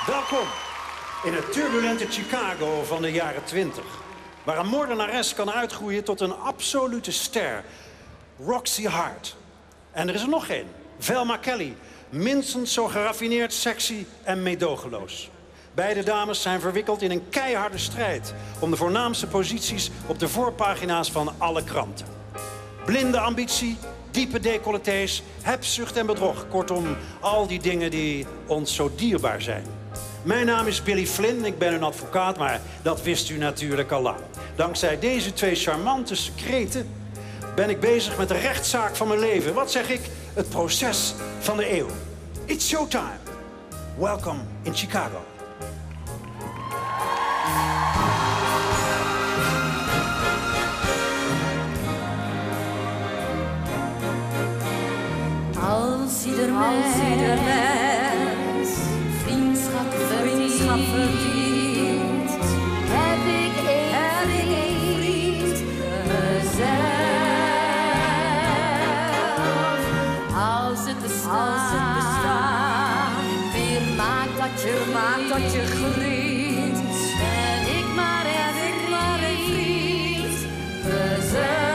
Welkom in het turbulente Chicago van de jaren 20. Waar een moordenares kan uitgroeien tot een absolute ster. Roxy Hart. En er is er nog één. Velma Kelly. Minstens zo geraffineerd, sexy en meedogenloos. Beide dames zijn verwikkeld in een keiharde strijd om de voornaamste posities op de voorpagina's van alle kranten. Blinde ambitie, diepe decolletés, hebzucht en bedrog. Kortom, al die dingen die ons zo dierbaar zijn. Mijn naam is Billy Flynn, ik ben een advocaat, maar dat wist u natuurlijk al lang. Dankzij deze twee charmante secreten ben ik bezig met de rechtszaak van mijn leven. Wat zeg ik? Het proces van de eeuw. It's showtime. Welcome in Chicago. Als ieder mens vriendschap verdient, heb ik één vriend, mezelf. Als het bestaan weer maakt dat je groeit, ben ik maar een vriend, mezelf.